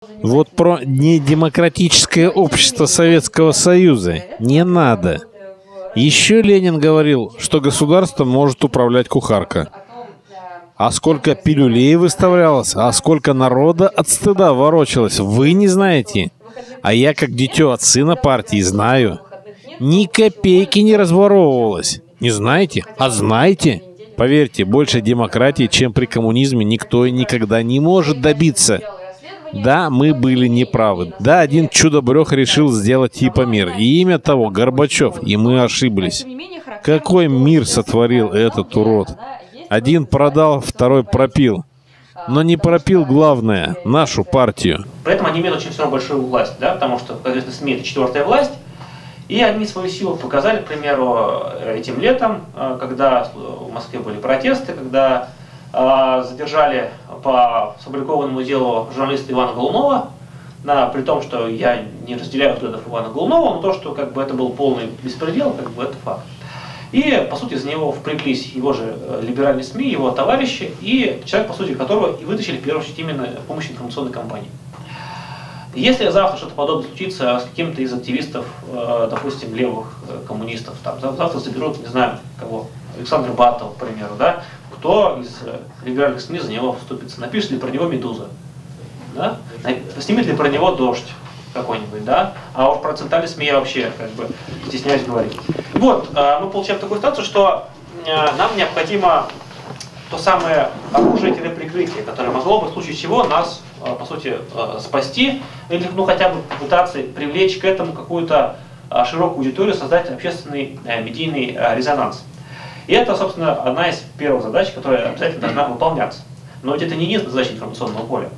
Вот про недемократическое общество Советского Союза не надо. Еще Ленин говорил, что государством может управлять кухарка. А сколько пилюлей выставлялось, а сколько народа от стыда ворочалось, вы не знаете. А я, как дитё от сына партии, знаю. Ни копейки не разворовывалось. Не знаете? А знаете? Поверьте, больше демократии, чем при коммунизме, никто и никогда не может добиться. Да, мы были неправы. Да, один чудо-брёх решил сделать типа мир. И имя того Горбачев, и мы ошиблись. Какой мир сотворил этот урод? Один продал, второй пропил. Но не пропил главное, нашу партию. При этом они имеют очень все равно большую власть, да, потому что, как известно, СМИ — это четвертая власть. И они свою силу показали, к примеру, этим летом, когда в Москве были протесты, когда задержали по сфабрикованному делу журналиста Ивана Голунова, при том, что я не разделяю взглядов Ивана Голунова, но то, что как бы это был полный беспредел, как бы это факт. И, по сути, из него впряглись его же либеральные СМИ, его товарищи, и человек, по сути, которого и вытащили, в первую очередь, именно с помощью информационной кампании. Если завтра что-то подобное случится с каким-то из активистов, допустим, левых коммунистов, там, завтра заберут, не знаю, кого, Александра Батова, к примеру, да, кто из либеральных СМИ за него вступится, напишет ли про него «Медуза», да? Снимет ли про него «Дождь» какой-нибудь, да, а уж про центральные СМИ я вообще как бы стесняюсь говорить. Вот, мы получаем такую ситуацию, что нам необходимо то самое оружие-прикрытие, которое могло бы в случае чего нас, по сути, спасти, или ну, хотя бы пытаться привлечь к этому какую-то широкую аудиторию, создать общественный медийный резонанс. И это, собственно, одна из первых задач, которая обязательно должна выполняться. Но ведь это не единственная задача информационного поля.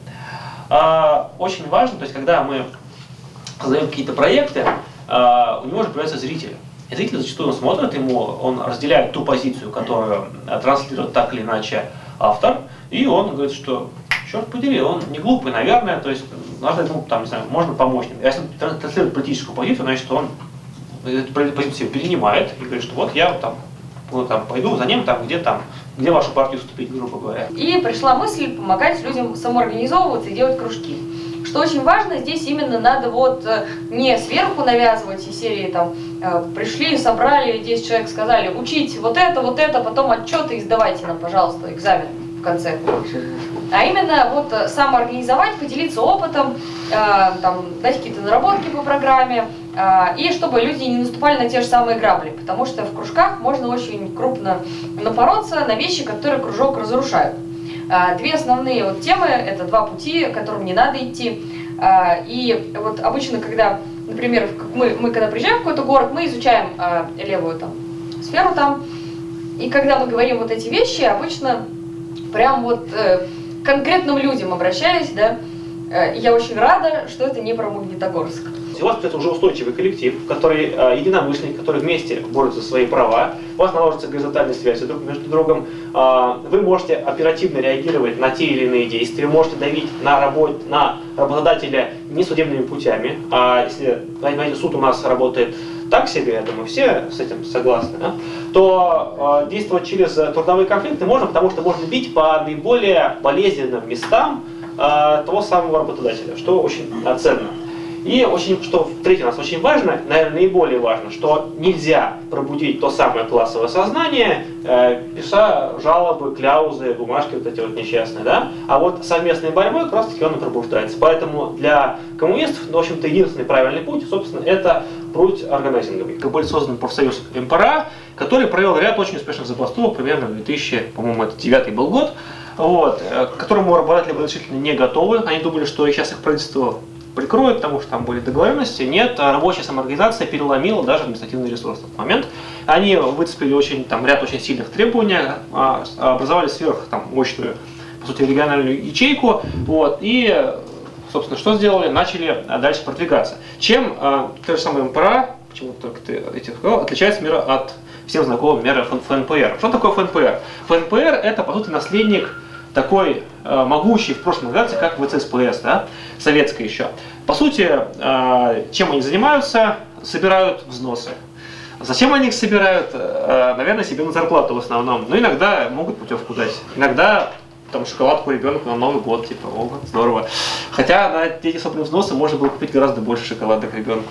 Очень важно, то есть когда мы создаем какие-то проекты, у него же появляется зритель. И зритель зачастую смотрит, он разделяет ту позицию, которую транслирует так или иначе автор, и он говорит, что, черт подери, он не глупый, наверное, то есть надо ему, там, не знаю, можно помочь. Если он транслирует политическую позицию, значит, он эту позицию перенимает и говорит, что вот я там пойду за ним, где вашу партию вступить, грубо говоря. И пришла мысль помогать людям самоорганизовываться и делать кружки. Что очень важно, здесь именно надо вот не сверху навязывать из серии там пришли, собрали 10 человек, сказали учить вот это, потом отчеты и сдавайте нам, пожалуйста, экзамен в конце. А именно вот самоорганизовать, поделиться опытом, там, дать какие-то наработки по программе, и чтобы люди не наступали на те же самые грабли, потому что в кружках можно очень крупно напороться на вещи, которые кружок разрушают. Две основные вот темы, это два пути, которым не надо идти. И вот обычно, когда, например, мы когда приезжаем в какой-то город, мы изучаем левую там сферу там, и когда мы говорим вот эти вещи, обычно прям вот к конкретным людям обращаюсь, да, и я очень рада, что это не про Магнитогорск. У вас, кстати, уже устойчивый коллектив, который единомышленники, которые вместе борются за свои права, у вас наложатся горизонтальные связи друг между другом, вы можете оперативно реагировать на те или иные действия, вы можете давить на работодателя не судебными путями, а если, понимаете, суд у нас работает так себе, я думаю, все с этим согласны, да? То действовать через трудовые конфликты можно, потому что можно бить по наиболее болезненным местам того самого работодателя, что очень ценно. И что в-третьих, у нас очень важно, наверное, наиболее важно, что нельзя пробудить то самое классовое сознание, пиша жалобы, кляузы, бумажки вот эти вот несчастные, да? А вот совместной борьбой как раз таки он и пробуждается. Поэтому для коммунистов, в общем-то, единственный правильный путь, собственно, это путь органайзинговый. Был создан профсоюз МПРА, который провел ряд очень успешных забастовок, примерно в 2000, по-моему, это 2009 был год, вот, к которому работодатели были решительно не готовы. Они думали, что сейчас их правительство прикроют, потому что там были договоренности. Нет, рабочая самоорганизация переломила даже административный ресурс в тот момент. Они выцепили ряд очень сильных требований, образовали мощную, по сути, региональную ячейку, вот, и, собственно, что сделали? Начали дальше продвигаться. Чем те же самые МПРА, почему только ты этих сказал, отличается от всем знакомого мира ФНПР. Что такое ФНПР? ФНПР — это, по сути, наследник такой могучей в прошлом организации, как ВЦСПС, да, советская еще. По сути, чем они занимаются? Собирают взносы. Зачем они их собирают? Наверное, себе на зарплату в основном. Но иногда могут путевку дать. Иногда Там шоколадку ребенку на Новый год, типа, о, здорово. Хотя на эти собственные взносы можно было купить гораздо больше шоколадок ребенку.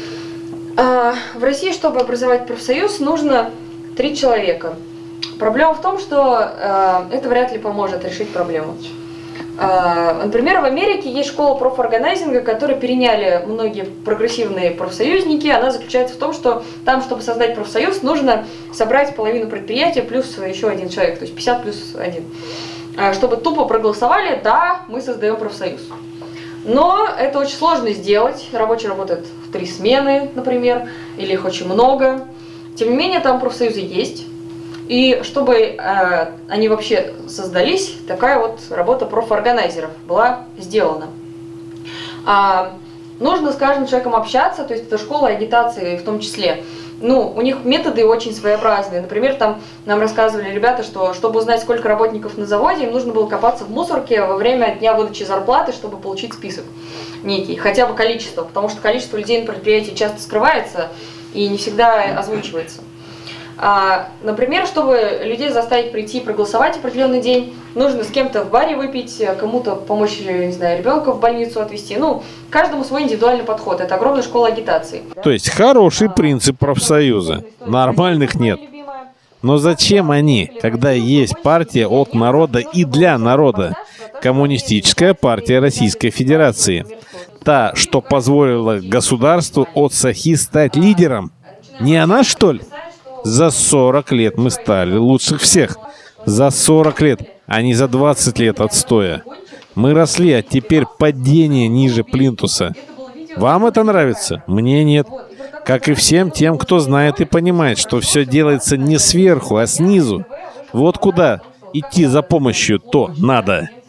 В России, чтобы образовать профсоюз, нужно 3 человека. Проблема в том, что это вряд ли поможет решить проблему. Например, в Америке есть школа профорганайзинга, которую переняли многие прогрессивные профсоюзники. Она заключается в том, что там, чтобы создать профсоюз, нужно собрать половину предприятия плюс еще 1 человек, то есть 50 плюс 1. Чтобы тупо проголосовали, да, мы создаем профсоюз. Но это очень сложно сделать. Рабочие работают в 3 смены, например, или их очень много. Тем не менее, там профсоюзы есть. И чтобы они вообще создались, такая вот работа профорганайзеров была сделана. Нужно с каждым человеком общаться, то есть это школа агитации в том числе. Ну, у них методы очень своеобразные. Например, там нам рассказывали ребята, что чтобы узнать, сколько работников на заводе, им нужно было копаться в мусорке во время дня выдачи зарплаты, чтобы получить список некий, хотя бы количество, потому что количество людей на предприятии часто скрывается и не всегда озвучивается. Например, чтобы людей заставить прийти и проголосовать в определенный день, нужно с кем-то в баре выпить, кому-то помочь, не знаю, ребенка в больницу отвезти. Ну, каждому свой индивидуальный подход. Это огромная школа агитации. То есть хороший принцип профсоюза. Нормальных нет. Но зачем они, когда есть партия от народа и для народа? Коммунистическая партия Российской Федерации. Та, что позволила государству от Сахи стать лидером. Не она, что ли? За 40 лет мы стали лучших всех. За 40 лет, а не за 20 лет отстоя. Мы росли, а теперь падение ниже плинтуса. Вам это нравится? Мне нет. Как и всем тем, кто знает и понимает, что все делается не сверху, а снизу. Вот куда идти за помощью, то надо.